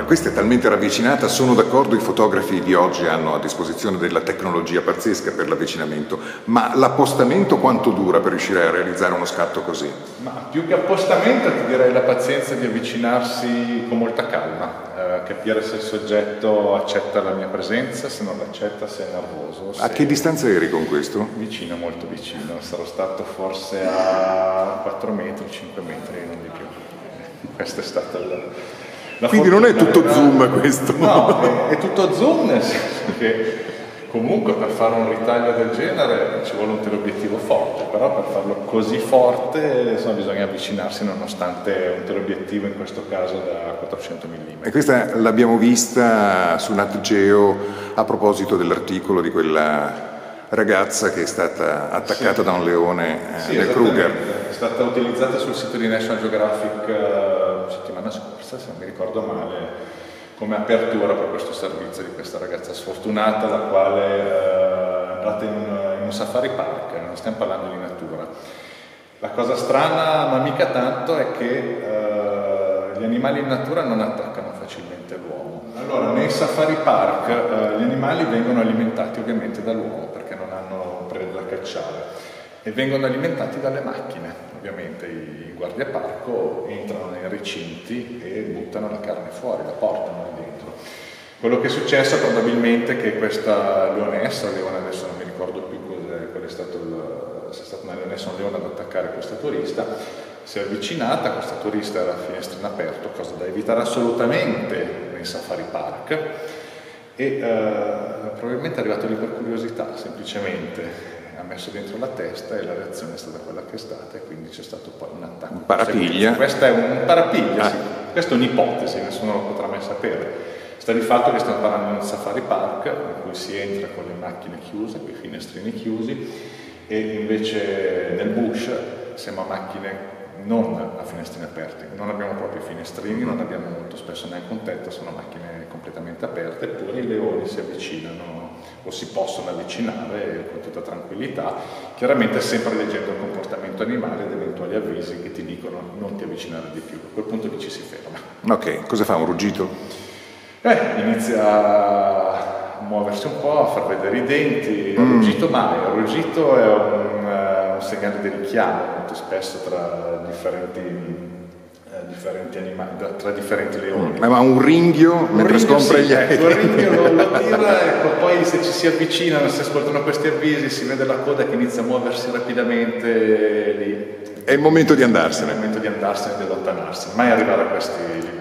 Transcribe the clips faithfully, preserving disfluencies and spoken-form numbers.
questa è talmente ravvicinata, sono d'accordo, i fotografi di oggi hanno a disposizione della tecnologia pazzesca per l'avvicinamento, ma l'appostamento quanto dura per riuscire a realizzare uno scatto così? Ma più che appostamento ti direi la pazienza di avvicinarsi con molta calma, eh, capire se il soggetto accetta la mia presenza, se non l'accetta, se è nervoso. A se... che distanza eri con questo? Vicino, molto vicino, sarò stato forse a quattro metri, cinque metri, non di più. Questa è stata la, la Quindi non è tutto vera... zoom questo? No, è, è tutto zoom, nel senso che comunque per fare un ritaglio del genere ci vuole un teleobiettivo forte, però per farlo così forte insomma, bisogna avvicinarsi nonostante un teleobiettivo in questo caso da quattrocento millimetri. E questa l'abbiamo vista su Nat Geo a proposito dell'articolo di quella ragazza che è stata attaccata sì. da un leone eh, sì, nel Kruger. È stata utilizzata sul sito di National Geographic la uh, settimana scorsa, se non mi ricordo male, come apertura per questo servizio di questa ragazza sfortunata, la quale uh, è andata in un, in un safari park, non stiamo parlando di natura. La cosa strana, ma mica tanto, è che uh, gli animali in natura non attaccano facilmente l'uomo. Allora, nei safari park uh, gli animali vengono alimentati ovviamente dall'uomo perché non hanno prede da cacciare e vengono alimentati dalle macchine. Ovviamente i guardiaparco entrano nei recinti e buttano la carne fuori, la portano lì dentro. Quello che è successo probabilmente è che questa leonessa, leone adesso non mi ricordo più cos'è, qual è stato il, se è stata una leonessa o un leone ad attaccare questa turista, si è avvicinata, questa turista era a finestrino aperto, cosa da evitare assolutamente nei safari park, e eh, probabilmente è arrivato lì per curiosità, semplicemente ha messo dentro la testa e la reazione è stata quella che è stata e quindi c'è stato poi un attacco. Un parapiglia? Questa è un parapiglia, ah. sì. Questa è un'ipotesi, nessuno lo potrà mai sapere. Sta di fatto che stiamo parlando di un safari park in cui si entra con le macchine chiuse, con i finestrini chiusi, e invece nel bush siamo a macchine non a finestrini aperti, non abbiamo proprio finestrini, non abbiamo molto spesso neanche un tetto, sono macchine completamente aperte, eppure i leoni si avvicinano o si possono avvicinare con tutta tranquillità, chiaramente sempre leggendo il comportamento animale ed eventuali avvisi che ti dicono non ti avvicinare di più, a quel punto lì ci si ferma. Ok, cosa fa, un ruggito? Eh, inizia a muoversi un po', a far vedere i denti, il mm. ruggito mai, il ruggito è un, uh, un segnale di richiamo, molto spesso tra differenti, uh, differenti animali, tra differenti leoni. Mm. Ma un ringhio un mentre ringhio, scompra sì, gli ecco, il ringhio lo, lo tira, ecco, poi se ci si avvicinano, si ascoltano questi avvisi, si vede la coda che inizia a muoversi rapidamente lì. È il momento di andarsene. È il momento di andarsene e di allontanarsi, mai arrivare a questi livelli.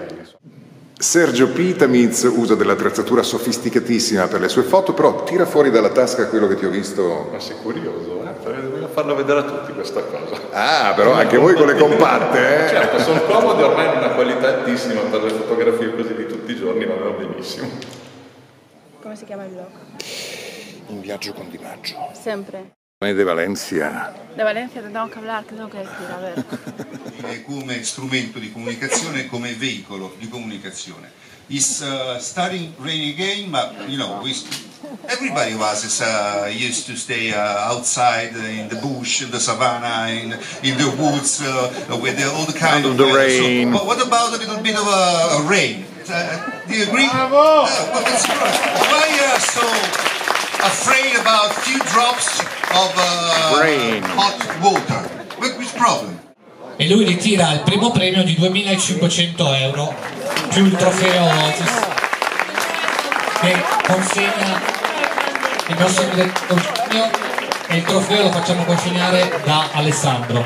Sergio Pitamiz usa dell'attrezzatura sofisticatissima per le sue foto, però tira fuori dalla tasca quello che ti ho visto. Ma sei curioso, eh? Voglio farlo vedere a tutti questa cosa. Ah, però anche voi con le compatte, eh? Certo, sono comodi ormai in una qualità altissima per le fotografie così di tutti i giorni, va benissimo. Come si chiama il blog? In viaggio con Di Maggio. Sempre. De Valencia. De Valencia tentamos que hablar, que tengo que decir, a ver. Come strumento di comunicazione, come veicolo di comunicazione. It's uh, starting rainy again, but you know, we, everybody was is, uh, used to stay uh, outside in the bush, in the savannah, in, in the woods, uh, with the, all the kind of of the weather. rain. So, but what about a little bit of a, a rain? Uh, do you agree? Bravo! Uh, why are you so afraid about few drops of uh, rain. hot water? What is problem? E lui ritira il primo premio di duemilacinquecento euro più il trofeo Otis che consegna il nostro consiglio, e il trofeo lo facciamo consegnare da Alessandro.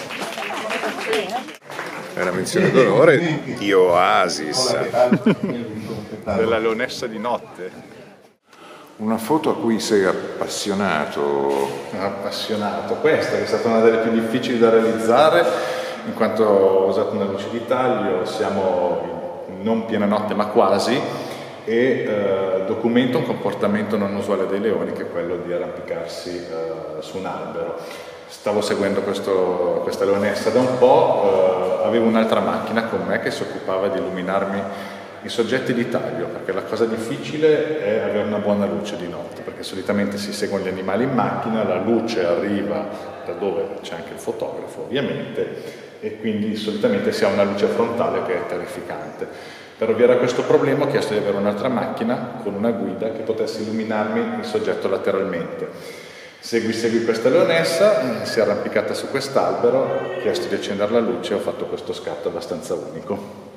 È una menzione d'onore di Oasis. Della leonessa di notte. Una foto a cui sei appassionato. Appassionato, questa che è stata una delle più difficili da realizzare in quanto ho usato una luce di taglio, siamo non piena notte ma quasi, e eh, documenta un comportamento non usuale dei leoni che è quello di arrampicarsi eh, su un albero. Stavo seguendo questo, questa leonessa da un po', eh, avevo un'altra macchina con me che si occupava di illuminarmi i soggetti di taglio, perché la cosa difficile è avere una buona luce di notte, perché solitamente si seguono gli animali in macchina, la luce arriva da dove c'è anche il fotografo ovviamente, e quindi solitamente si ha una luce frontale che è terrificante. Per ovviare a questo problema ho chiesto di avere un'altra macchina con una guida che potesse illuminarmi il soggetto lateralmente. Segui, segui questa leonessa, si è arrampicata su quest'albero, ho chiesto di accendere la luce e ho fatto questo scatto abbastanza unico.